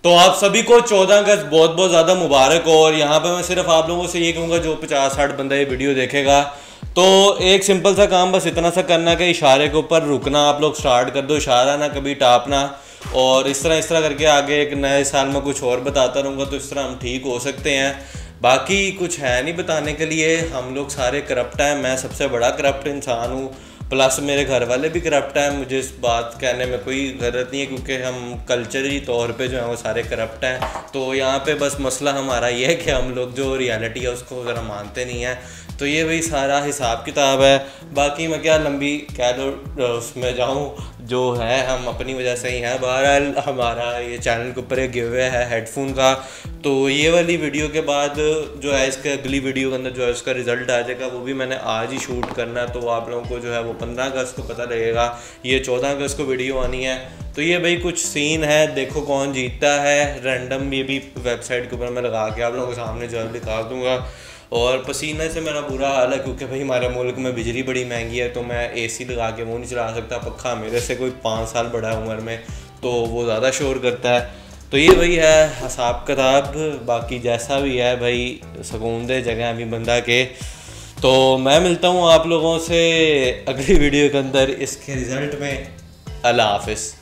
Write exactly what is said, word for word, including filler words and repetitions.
तो आप सभी को चौदह अगस्त बहुत बहुत ज़्यादा मुबारक हो। और यहाँ पे मैं सिर्फ आप लोगों से ये कहूँगा, जो पचास साठ बंदा ये वीडियो देखेगा, तो एक सिंपल सा काम बस इतना सा करना कि इशारे के ऊपर रुकना, आप लोग स्टार्ट कर दो, इशारा ना कभी टापना। और इस तरह इस तरह करके आगे एक नए साल में कुछ और बताता रहूँगा, तो इस तरह हम ठीक हो सकते हैं। बाकी कुछ है नहीं बताने के लिए, हम लोग सारे करप्ट हैं, मैं सबसे बड़ा करप्ट इंसान हूँ, प्लस मेरे घर वाले भी करप्ट हैं। मुझे इस बात कहने में कोई गलत नहीं है, क्योंकि हम कल्चरी तौर पे जो है वो सारे करप्ट हैं। तो यहाँ पे बस मसला हमारा ये है कि हम लोग जो रियलिटी है उसको ज़रा मानते नहीं हैं। तो ये वही सारा हिसाब किताब है। बाकी मैं क्या लंबी कह लो उसमें जाऊँ, जो है हम अपनी वजह से ही हैं। बहरहाल हमारा ये चैनल के ऊपर एक गिव अवे है हेडफोन का, तो ये वाली वीडियो के बाद जो है इसके अगली वीडियो के अंदर जो है उसका रिज़ल्ट आ जाएगा, वो भी मैंने आज ही शूट करना है। तो आप लोगों को जो है वो पंद्रह अगस्त को पता लगेगा, ये चौदह अगस्त को वीडियो आनी है। तो ये भाई कुछ सीन है, देखो कौन जीतता है। रैंडम ये भी वेबसाइट के ऊपर मैं लगा के आप लोगों के सामने जो है दिखा दूँगा। और पसीने से मेरा बुरा हाल है, क्योंकि भाई हमारे मुल्क में बिजली बड़ी महंगी है, तो मैं एसी लगा के वो नहीं चला सकता। पक्का मेरे से कोई पाँच साल बड़ा है उम्र में, तो वो ज़्यादा शोर करता है। तो ये वही है हिसाब किताब। बाकी जैसा भी है भाई, सुकून दे जगह अभी बंदा के। तो मैं मिलता हूँ आप लोगों से अगली वीडियो के अंदर इसके रिज़ल्ट में। अल्लाह हाफिज़।